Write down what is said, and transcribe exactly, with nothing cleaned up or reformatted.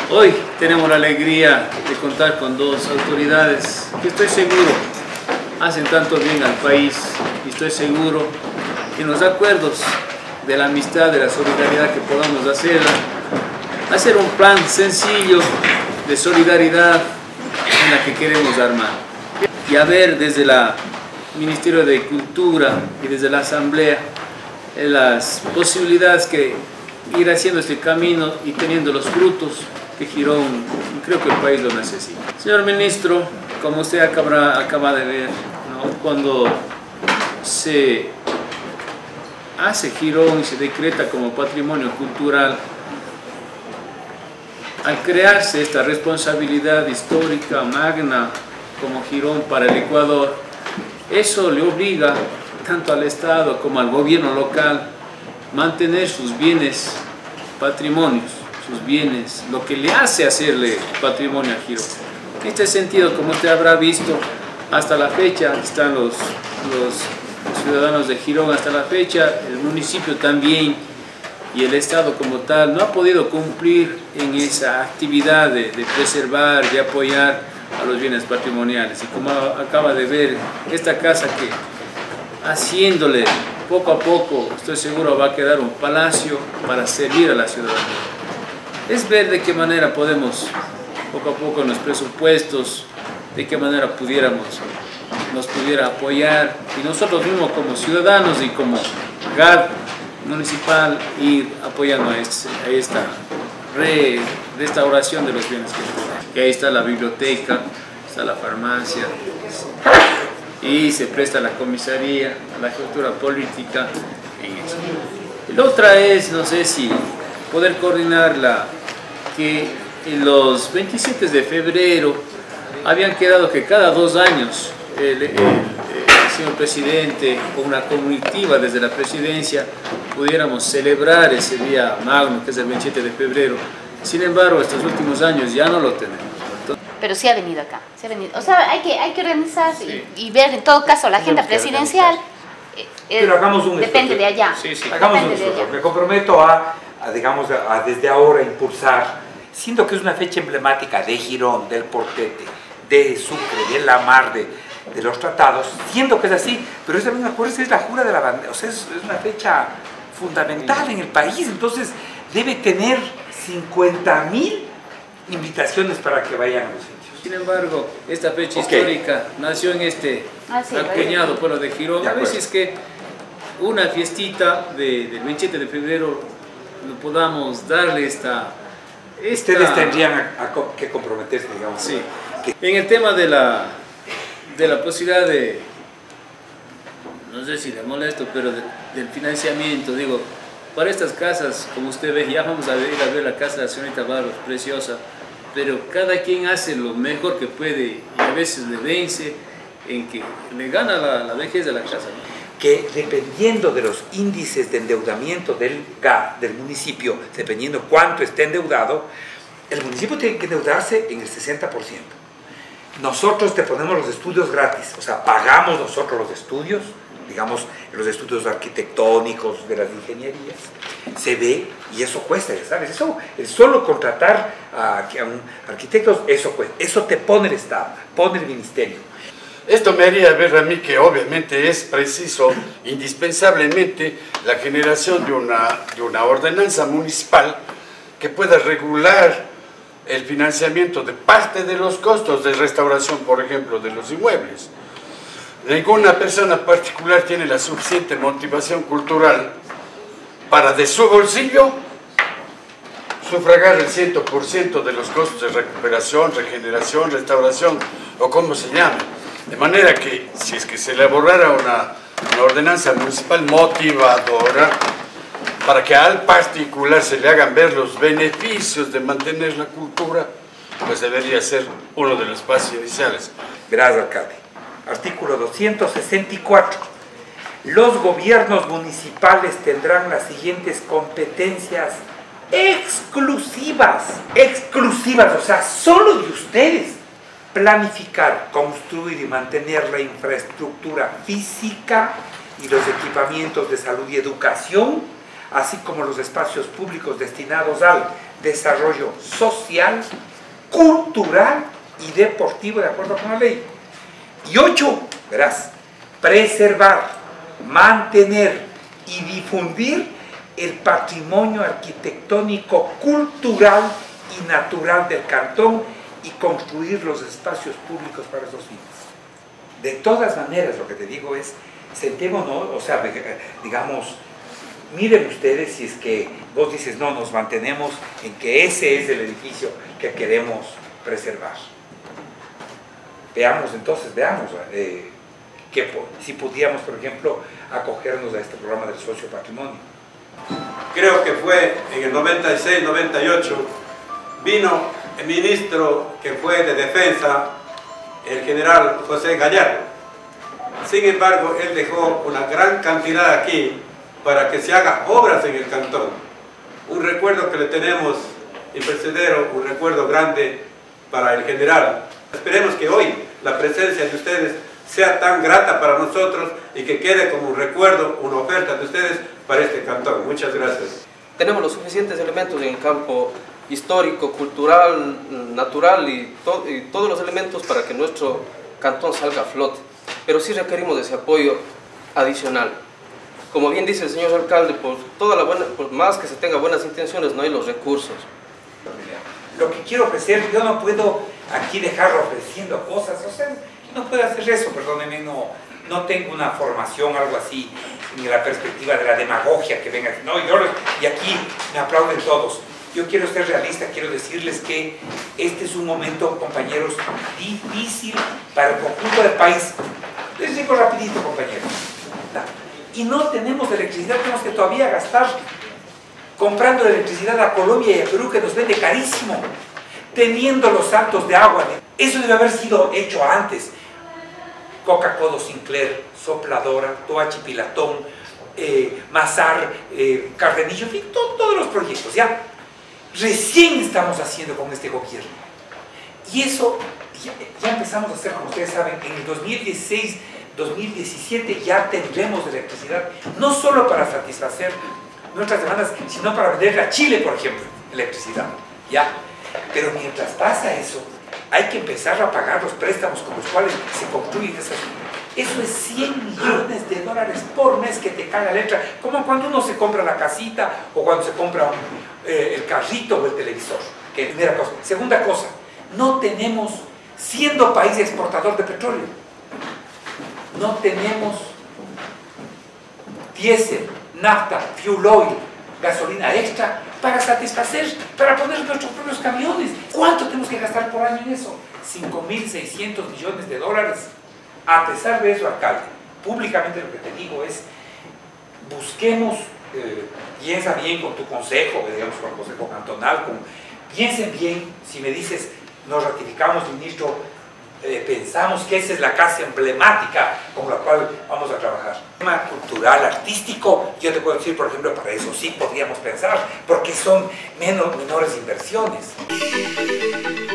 Hoy tenemos la alegría de contar con dos autoridades que estoy seguro hacen tanto bien al país y estoy seguro que en los acuerdos de la amistad, de la solidaridad que podamos hacer, hacer un plan sencillo de solidaridad en la que queremos armar. Y a ver desde el Ministerio de Cultura y desde la Asamblea las posibilidades que ir haciendo este camino y teniendo los frutos que Girón, creo que el país lo necesita. Señor Ministro, como usted acaba, acaba de ver, ¿no? Cuando se hace Girón y se decreta como patrimonio cultural, al crearse esta responsabilidad histórica magna como Girón para el Ecuador, eso le obliga tanto al Estado como al gobierno local mantener sus bienes patrimonios, sus bienes, lo que le hace hacerle patrimonio a Girón. En este sentido, como usted habrá visto, hasta la fecha están los, los ciudadanos de Girón, hasta la fecha el municipio también y el Estado como tal no ha podido cumplir en esa actividad de, de preservar, de apoyar a los bienes patrimoniales. Y como acaba de ver, esta casa que haciéndole poco a poco, estoy seguro va a quedar un palacio para servir a la ciudadanía. Es ver de qué manera podemos, poco a poco en los presupuestos, de qué manera pudiéramos, nos pudiera apoyar y nosotros mismos como ciudadanos y como G A D municipal ir apoyando a, este, a esta re, restauración de los bienes que tenemos. Que ahí está la biblioteca, está la farmacia y se presta la comisaría, a la cultura política en eso. Y la otra es, no sé si poder coordinarla, que en los veintisiete de febrero habían quedado que cada dos años el, el, el señor presidente con una comitiva desde la presidencia pudiéramos celebrar ese día magno que es el veintisiete de febrero. Sin embargo, estos últimos años ya no lo tenemos. Entonces, pero sí ha venido acá, sí ha venido. O sea, hay que, hay que organizar sí. y, y ver en todo caso la agenda presidencial. Eh, Pero hagamos un depende esfuerzo. de allá. Sí, sí. Hagamos un esfuerzo. Me comprometo a, a digamos, a, a desde ahora impulsar, siendo que es una fecha emblemática de Girón, del Portete, de Sucre, de La Mar, de, de los tratados, siendo que es así, pero es también, acuérdense, es la jura de la bandera, o sea, es, es una fecha fundamental en el país, entonces debe tener cincuenta mil invitaciones para que vayan a los sitios. Sin embargo, esta fecha okay. histórica nació en este ah, sí, acuñado pueblo de Girón. De a veces que una fiestita de, del veintisiete de febrero lo podamos darle esta... esta... Ustedes tendrían a, a, que comprometerse, digamos. Sí. Que... En el tema de la, de la posibilidad de, no sé si le molesto, pero de, del financiamiento, digo, para estas casas, como usted ve, ya vamos a ir a ver la casa de la señorita Barros, preciosa, pero cada quien hace lo mejor que puede y a veces le vence en que le gana la, la vejez de la casa, ¿no? Que dependiendo de los índices de endeudamiento del G A D, del municipio, dependiendo cuánto esté endeudado, el municipio tiene que endeudarse en el sesenta por ciento. Nosotros te ponemos los estudios gratis, o sea, pagamos nosotros los estudios, digamos, los estudios arquitectónicos, de las ingenierías, se ve, y eso cuesta, ya sabes, eso, el solo contratar a, a un arquitecto, eso cuesta, eso te pone el Estado, pone el Ministerio. Esto me haría ver a mí que obviamente es preciso, indispensablemente, la generación de una, de una ordenanza municipal que pueda regular el financiamiento de parte de los costos de restauración, por ejemplo, de los inmuebles. Ninguna persona particular tiene la suficiente motivación cultural para de su bolsillo sufragar el cien por ciento de los costos de recuperación, regeneración, restauración o como se llame. De manera que si es que se elaborara una, una ordenanza municipal motivadora para que al particular se le hagan ver los beneficios de mantener la cultura, pues debería ser uno de los pasos iniciales. Gracias, alcalde. Artículo doscientos sesenta y cuatro. Los gobiernos municipales tendrán las siguientes competencias exclusivas, exclusivas, o sea, solo de ustedes. Planificar, construir y mantener la infraestructura física y los equipamientos de salud y educación, así como los espacios públicos destinados al desarrollo social, cultural y deportivo de acuerdo con la ley. Y ocho, verás, preservar, mantener y difundir el patrimonio arquitectónico, cultural y natural del cantón y construir los espacios públicos para esos fines. De todas maneras, lo que te digo es, sentémonos, o sea, digamos, miren ustedes si es que vos dices, no, nos mantenemos en que ese es el edificio que queremos preservar. Veamos entonces, veamos eh, que, si pudiéramos, por ejemplo, acogernos a este programa del socio patrimonio. Creo que fue en el noventa y seis noventa y ocho, vino el ministro que fue de defensa, el general José Gallardo. Sin embargo, él dejó una gran cantidad aquí para que se haga obras en el cantón. Un recuerdo que le tenemos, imperecedero, un recuerdo grande para el general. Esperemos que hoy la presencia de ustedes sea tan grata para nosotros y que quede como un recuerdo, una oferta de ustedes para este cantón. Muchas gracias. Tenemos los suficientes elementos en el campo histórico, cultural, natural y, to y todos los elementos para que nuestro cantón salga a flote, pero sí requerimos de ese apoyo adicional. Como bien dice el señor alcalde, por, toda la buena, por más que se tenga buenas intenciones, no hay los recursos. Lo que quiero ofrecer, yo no puedo aquí dejarlo ofreciendo cosas, o sea, no puedo hacer eso, perdónenme, no, no tengo una formación, algo así, ni la perspectiva de la demagogia que venga, no, yo, y aquí me aplauden todos. Yo quiero ser realista, quiero decirles que este es un momento, compañeros, difícil para el conjunto del país. Les digo rapidito, compañeros. Y no tenemos electricidad, tenemos que todavía gastar comprando electricidad a Colombia y a Perú, que nos vende carísimo, teniendo los saltos de agua. Eso debe haber sido hecho antes. Coca-Cola Sinclair, Sopladora, Toachi Pilatón, eh, Mazar, eh, Cardenillo, en fin, todo, todos los proyectos, ¿ya? Recién estamos haciendo con este gobierno. Y eso ya, ya empezamos a hacer, como ustedes saben, en el dos mil dieciséis, dos mil diecisiete ya tendremos electricidad, no solo para satisfacer nuestras demandas, sino para venderle a Chile, por ejemplo, electricidad, ¿ya? Pero mientras pasa eso, hay que empezar a pagar los préstamos con los cuales se construyen esas. Eso es cien millones de dólares por mes que te cae la letra, como cuando uno se compra la casita o cuando se compra un, eh, el carrito o el televisor. Que primera cosa. Segunda cosa, no tenemos, siendo país exportador de petróleo, no tenemos diésel, nafta, fuel oil, gasolina extra para satisfacer, para poner nuestros propios camiones. ¿Cuánto tenemos que gastar por año en eso? cinco mil seiscientos millones de dólares. A pesar de eso, alcalde, públicamente lo que te digo es, busquemos, eh, piensa bien con tu consejo, digamos con el consejo cantonal, con, piensen bien, si me dices, nos ratificamos, ministro, eh, pensamos que esa es la casa emblemática con la cual vamos a trabajar. Tema cultural, artístico, yo te puedo decir, por ejemplo, para eso sí podríamos pensar, porque son menos, menores inversiones.